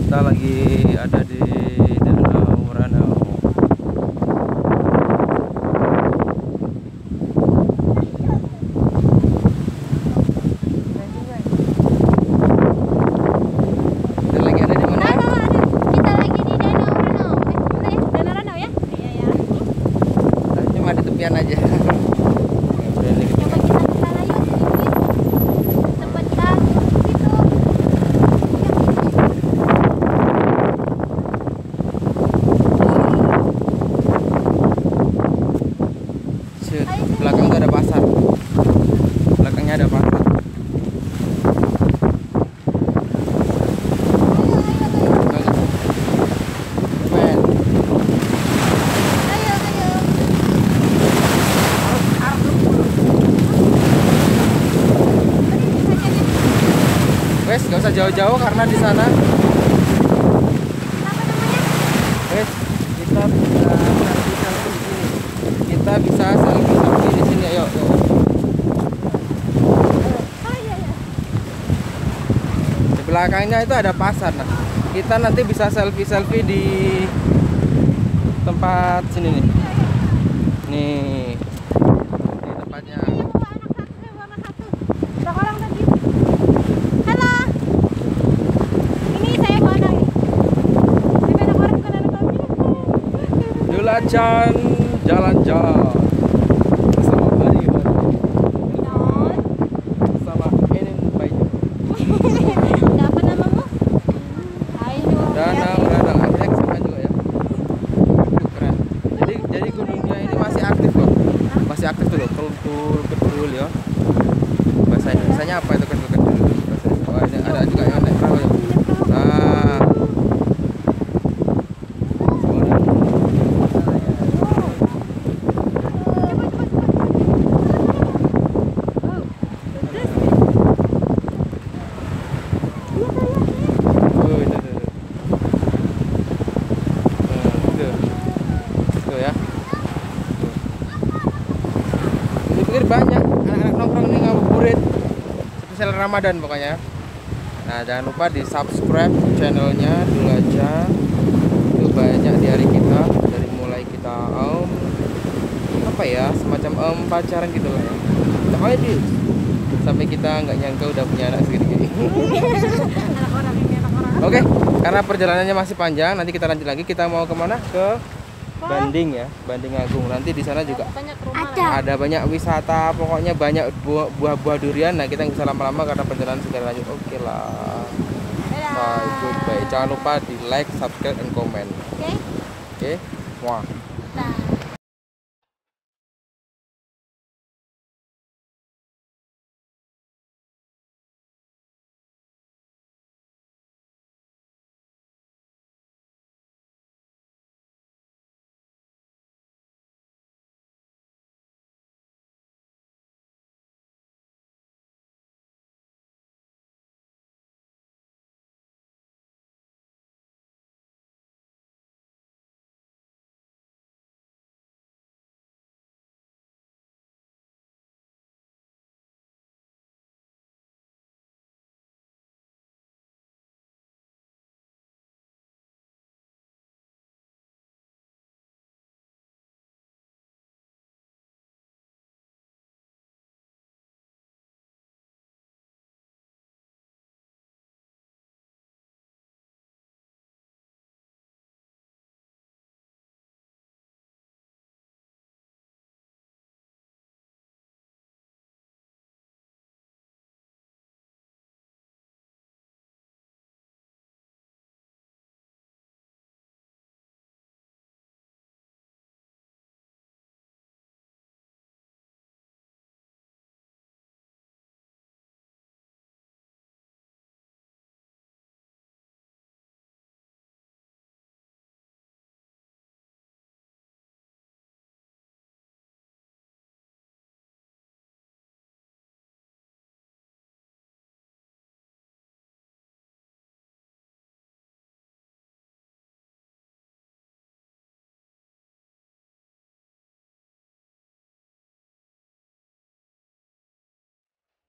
Kita lagi ada di Danau Ranau. Kita lagi ada di mana? Kita lagi di Danau Ranau. Danau Ranau ya? Iya ya. Cuma di tepian aja. Coba kita ke sana yuk. Tempat kita gitu. Belakang tuh ada pasar. Belakangnya ada pasar. Men. Ayo, ayo. Wes, gak usah jauh-jauh karena di sana. Apa namanya? Wes, kita bisa selfie selfie di sini. Kita bisa selfie selfie di sini. Ayo, yuk. Oh iya ya. Di belakangnya itu ada pasar. Nah, kita nanti bisa selfie selfie di tempat sini nih. Nih, di tempatnya. Anak satu. Berapa orang tadi? Halo. Ini saya bawa anak nih. Ini anak orang bukan anak kami. Dulacan jalan-jalan bersama Bari Non. sama ini baiknya. Apa namamu? Ayo. Danau Ranau X sama juga ya. Keren. Jadi gunungnya ini masih aktif loh. Masih aktif tuh loh. Kedul ya. Bahasa Indonesianya apa itu kedul? Oh, ini ada juga yang naik perahu ya. Nah. Oh, itu. Tuh ya. Ini pikir banyak anak-anak nongkrong nih ngabuburit spesial Ramadan pokoknya. Nah, jangan lupa di subscribe channelnya Dulaca. Itu banyak di hari kita dari mulai kita apa ya, semacam pacaran gitu lah ya. Pokoknya sampai kita nggak nyangka udah punya anak segini-gini. Anak orang ini anak orang. Oke, karena perjalanannya masih panjang, nanti kita lanjut lagi. Kita mau kemana? Ke Banding ya, Banding Agung. Nanti di sana juga ada banyak wisata, pokoknya banyak buah-buah durian. Nah, kita nggak bisa lama-lama karena perjalanan sudah lanjut. Oke lah. Bye, goodbye. Jangan lupa di like, subscribe, and comment. Oke. Oke, muah.